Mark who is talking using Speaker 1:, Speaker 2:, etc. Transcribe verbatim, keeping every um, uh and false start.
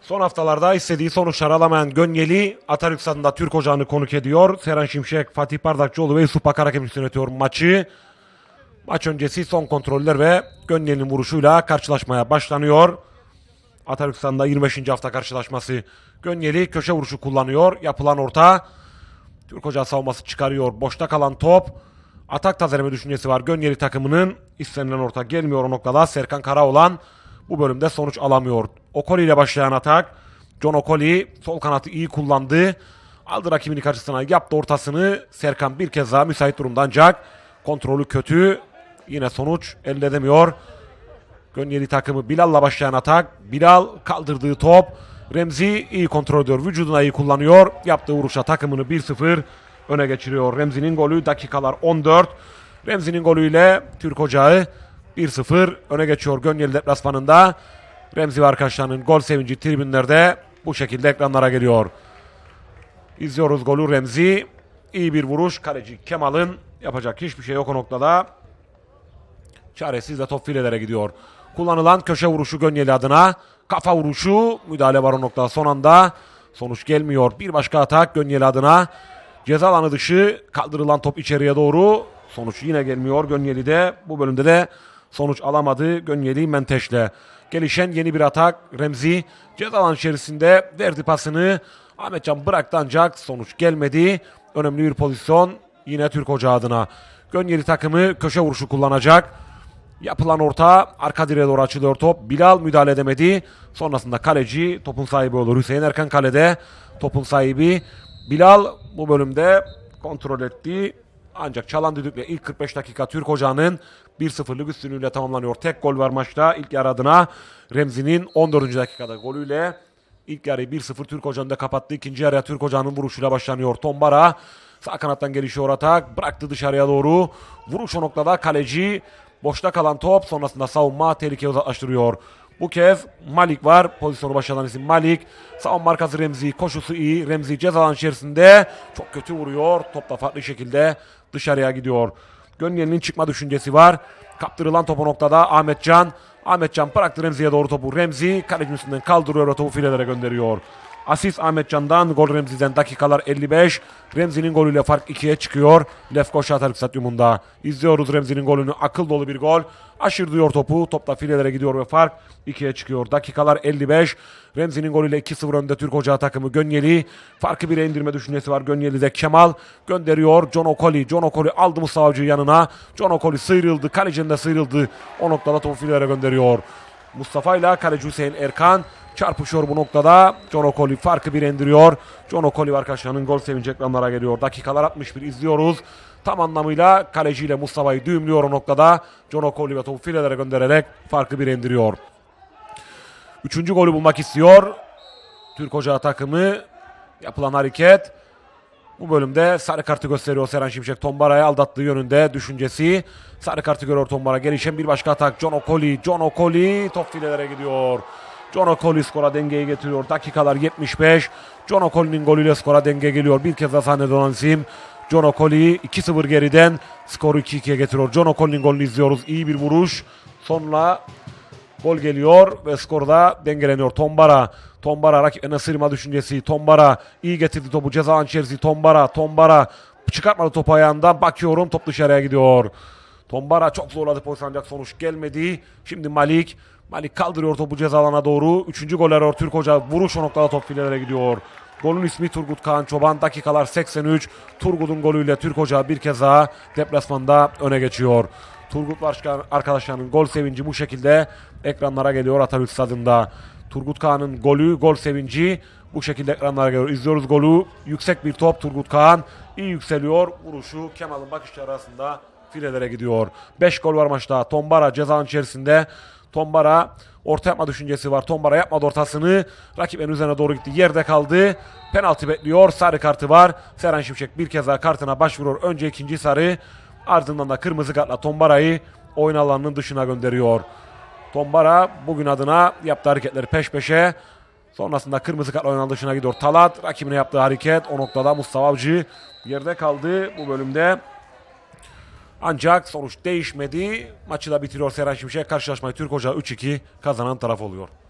Speaker 1: Son haftalarda istediği sonuçlar alamayan Gönyeli Atatürk Stadı'nda Türk Ocağı'nı konuk ediyor. Seren Şimşek, Fatih Bardakçıoğlu ve Yusuf Bakar hakemlik yönetiyor maçı. Maç öncesi son kontroller ve Gönyeli'nin vuruşuyla karşılaşmaya başlanıyor. Atatürk Stadı'nda yirmi beşinci hafta karşılaşması. Gönyeli köşe vuruşu kullanıyor. Yapılan orta. Türk Ocağı savunması çıkarıyor. Boşta kalan top. Atak tazeleme düşüncesi var Gönyeli takımının. İstenilen orta gelmiyor o noktada. Serkan Karaoğlan bu bölümde sonuç alamıyor. Okoli ile başlayan atak. John Okoli sol kanatı iyi kullandı. Aldı rakibini karşısına, yaptı ortasını. Serkan bir kez daha müsait durumda ancak kontrolü kötü. Yine sonuç elde edemiyor. Gönyeli takımı Bilal'la başlayan atak. Bilal kaldırdığı top. Remzi iyi kontrol ediyor. Vücuduna iyi kullanıyor. Yaptığı vuruşa takımını bir sıfır öne geçiriyor. Remzi'nin golü dakikalar on dört. Remzi'nin golüyle Türk Ocağı bir sıfır öne geçiyor Gönyeli deplasmanında. Remzi ve arkadaşlarının gol sevinci tribünlerde bu şekilde ekranlara geliyor. İzliyoruz golü Remzi. İyi bir vuruş. Kaleci Kemal'ın yapacak hiçbir şey yok o noktada. Çaresiz de top filelere gidiyor. Kullanılan köşe vuruşu Gönyeli adına. Kafa vuruşu. Müdahale var o noktada son anda. Sonuç gelmiyor. Bir başka atak Gönyeli adına. Ceza alanı dışı kaldırılan top içeriye doğru. Sonuç yine gelmiyor Gönyeli'de. Bu bölümde de sonuç alamadı Gönyeli Menteş'le. Gelişen yeni bir atak. Remzi ceza alanı içerisinde verdi pasını. Ahmetcan bıraktı ancak sonuç gelmedi. Önemli bir pozisyon yine Türk Ocağı adına. Gönyeli takımı köşe vuruşu kullanacak. Yapılan orta arka direğe doğru açılıyor top. Bilal müdahale edemedi. Sonrasında kaleci topun sahibi olur. Hüseyin Erkan kalede topun sahibi. Bilal bu bölümde kontrol etti. Ancak çalan düdükle ilk kırk beş dakika Türk Ocağı'nın bir sıfırlık üstünlüğüyle tamamlanıyor. Tek gol var maçta ilk yarı adına. Remzi'nin on dördüncü dakikada golüyle ilk yarıyı bir sıfır Türk Ocağı'nda kapattı. İkinci yarıya Türk Ocağı'nın vuruşuyla başlanıyor. Tombara sağ kanattan gelişiyor atak. Bıraktı dışarıya doğru. Vuruş o noktada kaleci. Boşta kalan top sonrasında savunma tehlikeyi uzaklaştırıyor. Bu kez Malik var. Pozisyonu başlayan isim Malik. Savunma markası Remzi. Koşusu iyi. Remzi ceza alanı içerisinde çok kötü vuruyor. Top da farklı şekilde dışarıya gidiyor. Gönyeli'nin çıkma düşüncesi var. Kaptırılan topu noktada Ahmetcan. Ahmetcan bıraktı Remzi'ye doğru topu. Remzi kalecinin üstünden kaldırıyor ve topu filelere gönderiyor. Asist Ahmetcan'dan, gol Remzi'den dakikalar elli beş. Remzi'nin golüyle fark ikiye çıkıyor. Lefkoşa Atatürk Stadyumunda. İzliyoruz Remzi'nin golünü. Akıl dolu bir gol. Aşırdıyor topu. Top da filelere gidiyor ve fark ikiye çıkıyor. Dakikalar elli beş. Remzi'nin golüyle iki sıfır önde Türk Ocağı takımı Gönyeli. Farkı bire indirme düşüncesi var Gönyeli'de. Kemal gönderiyor. John Okoli. John Okoli aldı Mustafa Avcı'yı yanına. John Okoli sıyrıldı. Kalecinin de sıyrıldı. O noktada topu filelere gönderiyor. Mustafa ile kaleci Hüseyin Erkan çarpışıyor bu noktada. John Okoli farkı bir indiriyor. John Okoli arkadaşlarının gol sevinci ekranlara geliyor. Dakikalar altmış bir izliyoruz. Tam anlamıyla kaleciyle Mustafa'yı düğümlüyor o noktada. John Okoli ve topu filelere göndererek farkı bir indiriyor. Üçüncü golü bulmak istiyor Türk Ocağı takımı. Yapılan hareket. Bu bölümde sarı kartı gösteriyor Seren Şimşek. Tombara'yı aldattığı yönünde düşüncesi. Sarı kartı görüyor Tombara. Gelişen bir başka atak. John Okoli. John Okoli top filelere gidiyor. John Okoli skora dengeyi getiriyor. Dakikalar yetmiş beş. John Okoli'nin golüyle skora denge geliyor. Bir kez daha sahnede olan isim John Okoli. iki sıfır geriden skoru iki ikiye getiriyor. John Okoli'nin golünü izliyoruz. İyi bir vuruş. Sonra gol geliyor ve skorda dengeleniyor. Tombara. Tombara rakibine sıyırma düşüncesi. Tombara iyi getirdi topu. Ceza alanı içerisi. Tombara. Tombara çıkartmadı topu ayağından. Bakıyorum top dışarıya gidiyor. Tombara çok zorladı pozisyon ancak sonuç gelmedi. Şimdi Malik. Malik kaldırıyor topu ceza alana doğru. Üçüncü gol arıyor Türk Ocağı. Vuruş o noktada top filelere gidiyor. Golün ismi Turgut Kaan Çoban. Dakikalar seksen üç. Turgut'un golüyle Türk Ocağı bir kez daha deplasmanda öne geçiyor. Turgut Başkan arkadaşlarının gol sevinci bu şekilde ekranlara geliyor Atatürk Stadı'nda. Turgut Kaan'ın golü, gol sevinci bu şekilde ekranlara geliyor. İzliyoruz golü. Yüksek bir top Turgut Kaan. İyi yükseliyor. Vuruşu Kemal'ın bakışları arasında filelere gidiyor. beş gol var maçta. Tombara cezanın içerisinde. Tombara orta yapma düşüncesi var. Tombara yapmadı ortasını. Rakibin üzerine doğru gitti. Yerde kaldı. Penaltı bekliyor. Sarı kartı var. Seren Şimşek bir kez daha kartına başvuruyor. Önce ikinci sarı. Ardından da kırmızı kartla Tombara'yı oyun alanının dışına gönderiyor. Tombara bugün adına yaptığı hareketleri peş peşe. Sonrasında kırmızı kartla oyun alanının dışına gidiyor. Talat rakibine yaptığı hareket. O noktada Mustafa Avcı yerde kaldı bu bölümde. Ancak sonuç değişmedi. Maçı da bitiriyor Seren Şimşek. Karşılaşmayı Türk Ocağı üç iki kazanan taraf oluyor.